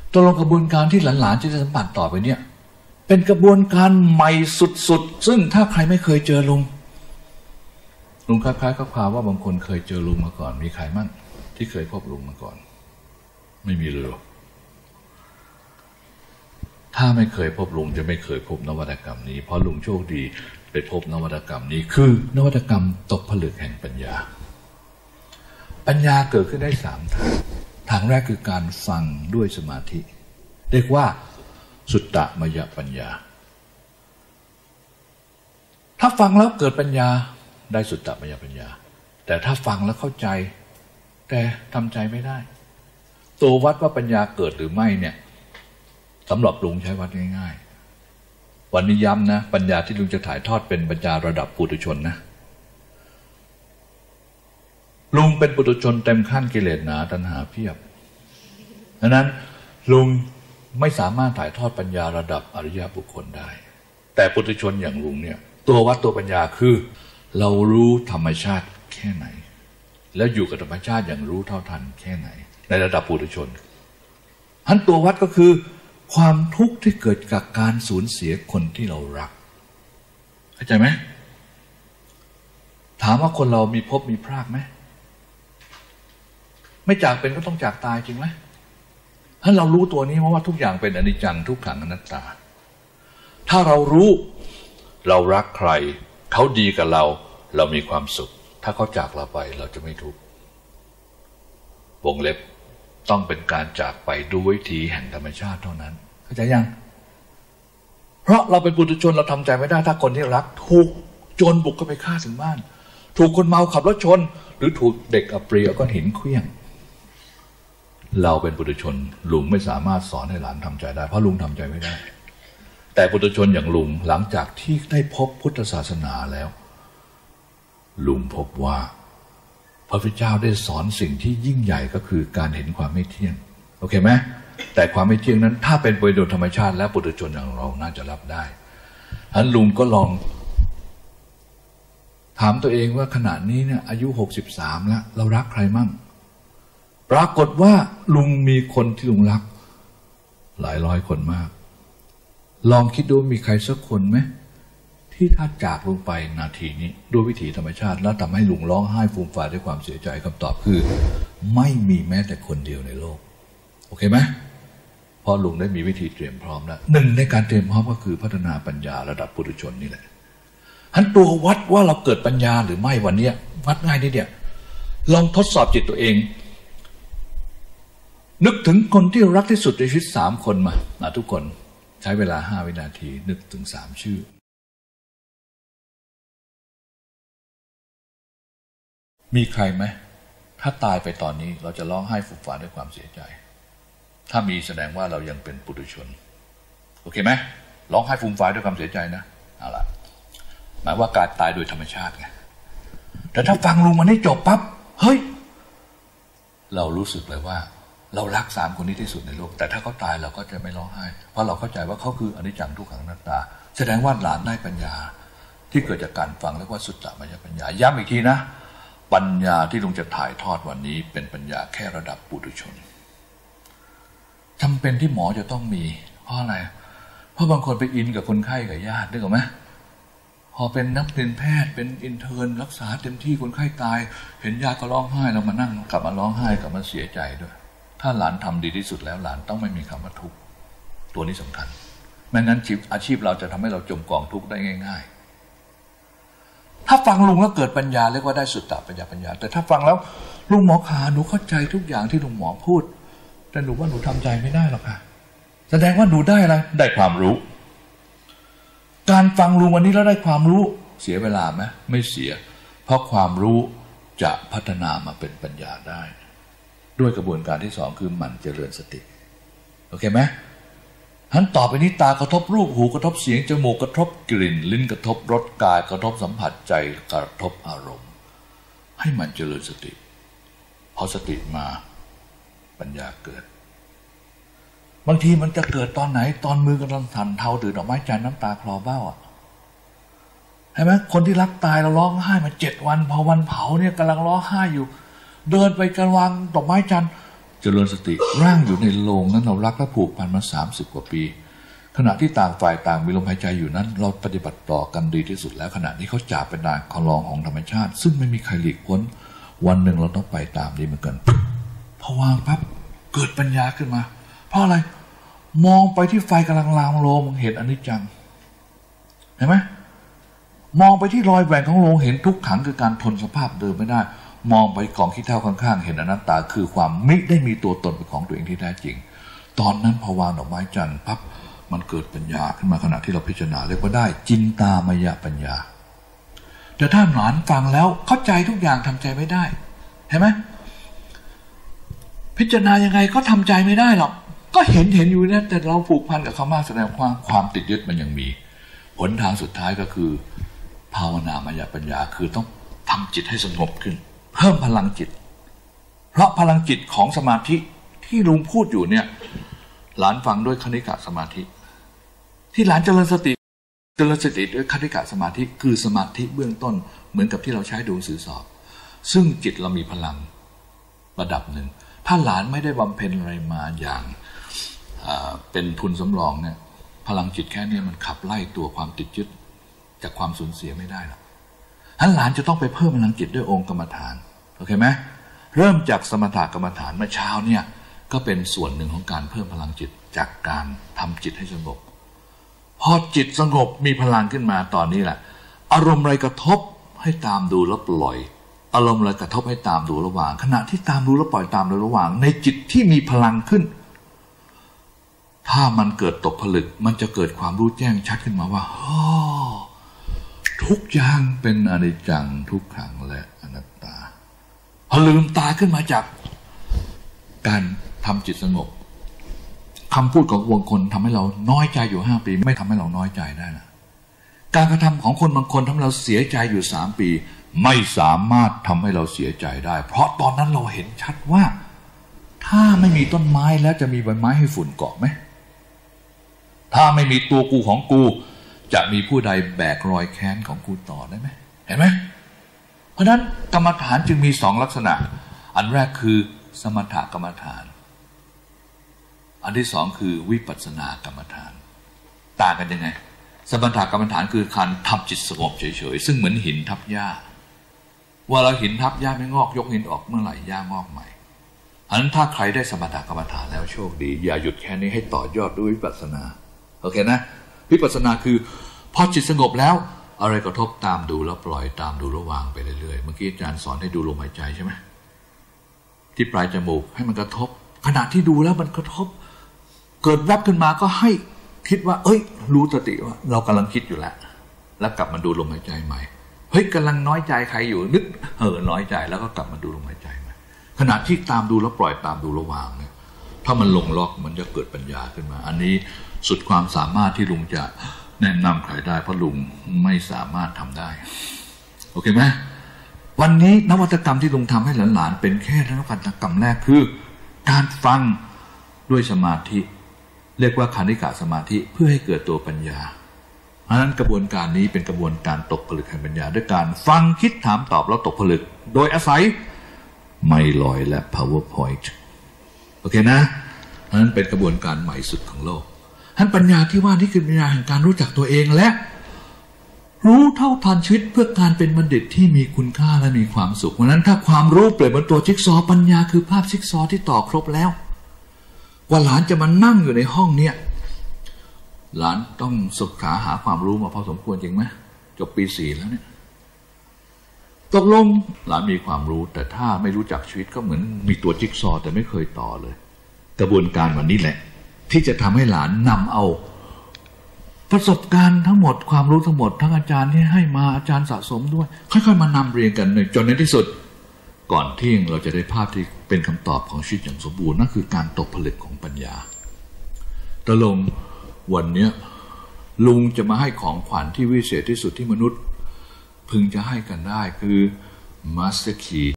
ตัวกระบวนการที่หลานๆจะสัมผัสต่อไปเนี่ยเป็นกระบวนการใหม่สุดๆซึ่งถ้าใครไม่เคยเจอลุงคล้ายๆกับข่าวว่าบางคนเคยเจอลุงมาก่อนมีใครมั่งที่เคยพบลุงมาก่อนไม่มีเลยถ้าไม่เคยพบลุงจะไม่เคยพบนวัตกรรมนี้เพราะลุงโชคดีไปพบนวัตกรรมนี้คือนวัตกรรมตกผลึกแห่งปัญญาเกิดขึ้นได้3 ทางแรกคือการฟังด้วยสมาธิเรียกว่าสุตตมยปัญญาถ้าฟังแล้วเกิดปัญญาได้สุตตมยปัญญาแต่ถ้าฟังแล้วเข้าใจแต่ทำใจไม่ได้ตัววัดว่าปัญญาเกิดหรือไม่เนี่ยสำหรับลุงใช้วัดง่ายๆวันนี้ย้ำนะปัญญาที่ลุงจะถ่ายทอดเป็นปัญญาระดับปุถุชนนะลุงเป็นปุถุชนเต็มขั้นกิเลสหนาตัณหาเพียบดังนั้นลุงไม่สามารถถ่ายทอดปัญญาระดับอริยบุคคลได้แต่ปุถุชนอย่างลุงเนี่ยตัววัดตัวปัญญาคือเรารู้ธรรมชาติแค่ไหนแล้วอยู่กับธรรมชาติอย่างรู้เท่าทันแค่ไหนในระดับปุถุชนอันตัววัดก็คือความทุกข์ที่เกิดจากการสูญเสียคนที่เรารักเข้าใจไหมถามว่าคนเรามีพบมีพรากไหมไม่จากเป็นก็ต้องจากตายจริงไหมถ้าเรารู้ตัวนี้เพราะว่าทุกอย่างเป็นอนิจจังทุกขังอนัตตาถ้าเรารู้เรารักใครเขาดีกับเราเรามีความสุขถ้าเขาจากเราไปเราจะไม่ทุกข์วงเล็บต้องเป็นการจากไปด้วยวิถีแห่งธรรมชาติเท่านั้นเข้าใจยังเพราะเราเป็นปุถุชนเราทำใจไม่ได้ถ้าคนที่รักถูกโจรบุกเข้าไปฆ่าถึงบ้านถูกคนเมาขับรถชนหรือถูกเด็กเอาปรีเอาก้อนหินเคลี้ยงเราเป็นปุถุชนลุงไม่สามารถสอนให้หลานทำใจได้เพราะลุงทำใจไม่ได้แต่ปุถุชนอย่างลุงหลังจากที่ได้พบพุทธศาสนาแล้วลุงพบว่าพระพุทธเจ้าได้สอนสิ่งที่ยิ่งใหญ่ก็คือการเห็นความไม่เที่ยงโอเคไหมแต่ความไม่เที่ยงนั้นถ้าเป็นไปโดยธรรมชาติแล้วปุถุชนอย่างเราน่าจะรับได้ฉะนั้นลุงก็ลองถามตัวเองว่าขณะนี้เนี่ยอายุ63แล้วเรารักใครมั่งปรากฏว่าลุงมีคนที่ลุงรักหลายร้อยคนมากลองคิดดูมีใครสักคนไหมที่ถ้าจากลงไปนาทีนี้ด้วยวิถีธรรมชาติแล้วทำให้ลุงร้องไห้ฟูมฟายด้วยความเสียใจคำตอบคือไม่มีแม้แต่คนเดียวในโลกโอเคไหมเพราะลุงได้มีวิธีเตรียมพร้อมแล้วหนึ่งในการเตรียมพร้อมก็คือพัฒนาปัญญาระดับปุถุชนนี่แหละทั้นตัววัดว่าเราเกิดปัญญาหรือไม่วันนี้วัดง่ายนิดเดียวลองทดสอบจิตตัวเองนึกถึงคนที่รักที่สุดในชีวิต3 คนมาทุกคนใช้เวลา5 วินาทีนึกถึง3 ชื่อมีใครไหมถ้าตายไปตอนนี้เราจะร้องไห้ฟูมฟายด้วยความเสียใจถ้ามีแสดงว่าเรายังเป็นปุถุชนโอเคไหมร้องไห้ฟูมฟายด้วยความเสียใจนะเอาล่ะหมายว่าการตายโดยธรรมชาติไงแต่ถ้าฟังลุงมันให้จบปั๊บเฮ้ยเรารู้สึกเลยว่าเรารัก3 คนนี้ที่สุดในโลกแต่ถ้าเขาตายเราก็จะไม่ร้องไห้เพราะเราเข้าใจว่าเขาคืออนิจจังทุกขังอนัตตาแสดงว่าหลานได้ปัญญาที่เกิดจากการฟังเรียกว่าสุตตมยปัญญาย้ำอีกทีนะปัญญาที่ลุงจะถ่ายทอดวันนี้เป็นปัญญาแค่ระดับปุถุชนจำเป็นที่หมอจะต้องมีเพราะอะไรเพราะบางคนไปอินกับคนไข้กับญาตินึกออกไหมพอเป็นนักเรียนแพทย์เป็นอินเทิร์นรักษาเต็มที่คนไข้ตายเห็นญาติก็ร้องไห้เรามานั่งกลับมาร้องไห้กลับมาเสียใจด้วยถ้าหลานทำดีที่สุดแล้วหลานต้องไม่มีคำว่าทุกข์ตัวนี้สำคัญไม่งั้นอาชีพเราจะทำให้เราจมกองทุกข์ได้ง่ายๆถ้าฟังลุงแล้วเกิดปัญญาเรียกว่าได้สุตตปัญญาแต่ถ้าฟังแล้วลุงหมอขาหนูเข้าใจทุกอย่างที่ลุงหมอพูดแต่หนูว่าหนูทำใจไม่ได้หรอกค่ะแสดงว่าหนูได้อะไรได้ความรู้การฟังลุงวันนี้แล้วได้ความรู้เสียเวลาไหมไม่เสียเพราะความรู้จะพัฒนามาเป็นปัญญาได้ด้วยกระบวนการที่2คือหมั่นเจริญสติโอเคไหมทั้นต่อไปนี้ตากระทบรูปหูกระทบเสียงจมูกกระทบกลิ่นลิ้นกระทบรสกายกระทบสัมผัสใจกระทบอารมณ์ให้หมั่นเจริญสติพอสติมาปัญญาเกิดบางทีมันจะเกิดตอนไหนตอนมือกำลังสั่นเทาถือดอกไม้จันทร์น้ำตาคลอเบ้าเห็นไหมคนที่รักตายเราร้องไห้มา7 วันพอวันเผาเนี่ยกำลังร้องไห้อยู่เดินไปกำลังดอกไม้จันทร์เจริญสติร่างอยู่ในโลงนั้นเรารักและผูกพันมา30 กว่าปีขณะที่ต่างฝ่ายต่างมีลมหายใจอยู่นั้นเราปฏิบัติต่อกันดีที่สุดแล้วขณะนี้เขาจากเป็นนางคลองของธรรมชาติซึ่งไม่มีใครหลีกพ้นวันหนึ่งเราต้องไปตามนี้เหมือนกันพอวางปั๊บเกิดปัญญาขึ้นมาเพราะอะไรมองไปที่ไฟกำลังลามโลงเห็นอนิจจังเห็นไหมมองไปที่รอยแหว่งของโลงเห็นทุกขังคือการทนสภาพเดิมไม่ได้มองไปกองขี้เถ้าข้างๆเห็นอนัตตาคือความไม่ได้มีตัวตนเป็นของตัวเองที่แท้จริงตอนนั้นพอวางดอกไม้จันทร์ปั๊บมันเกิดปัญญาขึ้นมาขณะที่เราพิจารณาเรียกว่าได้จินตามายปัญญาแต่ถ้าหลานฟังแล้วเข้าใจทุกอย่างทำใจไม่ได้เห็นไหมพิจารณายังไงก็ทำใจไม่ได้หรอกก็เห็นอยู่นะแต่เราผูกพันกับเขามากแสดงความติดยึดมันยังมีหนทางสุดท้ายก็คือภาวนามายปัญญาคือต้องทำจิตให้สงบขึ้นเพิ่มพลังจิตเพราะพลังจิตของสมาธิที่ลุงพูดอยู่เนี่ยหลานฟังด้วยคณิกะสมาธิที่หลานเจริญสติด้วยคณิกะสมาธิคือสมาธิเบื้องต้นเหมือนกับที่เราใช้ดูหนังสือสอบซึ่งจิตเรามีพลังระดับหนึ่งถ้าหลานไม่ได้บำเพ็ญอะไรมาอย่างเป็นทุนสำรองเนี่ยพลังจิตแค่นี้มันขับไล่ตัวความติดยึดจากความสูญเสียไม่ได้หรอกฉะนั้นหลานจะต้องไปเพิ่มพลังจิตด้วยองค์กรรมฐานโอเคไหมเริ่มจากสมถกรรมฐานเมื่อเช้าเนี่ยก็เป็นส่วนหนึ่งของการเพิ่มพลังจิตจากการทำจิตให้สงบพอจิตสงบมีพลังขึ้นมาตอนนี้แหละอารมณ์อะไรกระทบให้ตามดูแล้วปล่อยอารมณ์อะไรกระทบให้ตามดูระหว่างขณะที่ตามดูแล้วปล่อยตามดูระหว่างในจิตที่มีพลังขึ้นถ้ามันเกิดตกผลึกมันจะเกิดความรู้แจ้งชัดขึ้นมาว่าทุกอย่างเป็นอนิจจังทุกขังและอนัตตาพอลืมตาขึ้นมาจากการทำจิตสงบคำพูดของบางคนทำให้เราน้อยใจอยู่5 ปีไม่ทำให้เราน้อยใจได้นะการกระทำของคนบางคนทำให้เราเสียใจอยู่3 ปีไม่สามารถทำให้เราเสียใจได้เพราะตอนนั้นเราเห็นชัดว่าถ้าไม่มีต้นไม้แล้วจะมีใบไม้ให้ฝุ่นเกาะไหมถ้าไม่มีตัวกูของกูจะมีผู้ใดแบกรอยแค้นของกูต่อได้ไหมเห็นไหมเพราะฉะนั้นกรรมฐานจึงมี2 ลักษณะอันแรกคือสมถกรรมฐานอันที่2คือวิปัสสนากรรมฐานต่างกันยังไงสมถกรรมฐานคือการทำจิตสงบเฉยๆซึ่งเหมือนหินทับหญ้าว่าเราหินทับหญ้าไม่งอกยกหินออกเมื่อไหร่หญ้างอกใหม่อันนั้นถ้าใครได้สมถกรรมฐานแล้วโชคดีอย่าหยุดแค่นี้ให้ต่อยอดด้วยวิปัสสนาโอเคนะวิปัสสนาคือพอจิตสงบแล้วอะไรกระทบตามดูแล้วปล่อยตามดูระวางไปเรื่อยๆเมื่อกี้อาจารย์สอนให้ดูลมหายใจใช่ไหมที่ปลายจมูกให้มันกระทบขณะที่ดูแล้วมันกระทบเกิดแวบขึ้นมาก็ให้คิดว่ารู้สติว่าเรากำลังคิดอยู่แล้วกลับมาดูลมหายใจใหม่กำลังน้อยใจใครอยู่นึกน้อยใจแล้วก็กลับมาดูลมหายใจใหม่ขณะที่ตามดูแล้วปล่อยตามดูระวางเนี่ยถ้ามันลงล็อกมันจะเกิดปัญญาขึ้นมาอันนี้สุดความสามารถที่ลุงจะแนะนำใครได้เพราะลุงไม่สามารถทำได้โอเคไหมวันนี้นวัตกรรมที่ลุงทำให้หลานๆเป็นแค่นวัตกรรมแรกคือการฟังด้วยสมาธิเรียกว่าคณิกะสมาธิเพื่อให้เกิดตัวปัญญาเพราะฉะนั้นกระบวนการนี้เป็นกระบวนการตกผลึกแห่งปัญญาด้วยการฟังคิดถามตอบแล้วตกผลึกโดยอาศัยไมลอยและ PowerPoint โอเคนะเพราะฉะนั้นเป็นกระบวนการใหม่สุดของโลกท่านปัญญาที่ว่านี่คือปัญญาแห่งการรู้จักตัวเองและรู้เท่าทันชีวิตเพื่อการเป็นบัณฑิตที่มีคุณค่าและมีความสุขเพราะนั้นถ้าความรู้เปรียบเหมือนตัวจิ๊กซอว์ปัญญาคือภาพจิ๊กซอว์ที่ต่อครบแล้วกว่าหลานจะมานั่งอยู่ในห้องเนี่ยหลานต้องศึกษาหาความรู้มาพอสมควรจริงไหมจบปี 4แล้วเนี่ยตกลงหลานมีความรู้แต่ถ้าไม่รู้จักชีวิตก็เหมือนมีตัวจิ๊กซอว์แต่ไม่เคยต่อเลยกระบวนการวันนี้แหละที่จะทำให้หลานนำเอาประสบการณ์ทั้งหมดความรู้ทั้งหมดทั้งอาจารย์ที่ให้มาอาจารย์สะสมด้วยค่อยๆมานำเรียงกันจนในที่สุดก่อนเที่ยงเราจะได้ภาพที่เป็นคำตอบของชีวิตอย่างสมบูรณ์นั่นคือการตกผลึกของปัญญาตกลงวันนี้ลุงจะมาให้ของขวัญที่วิเศษที่สุดที่มนุษย์พึงจะให้กันได้คือมาสเตอร์คี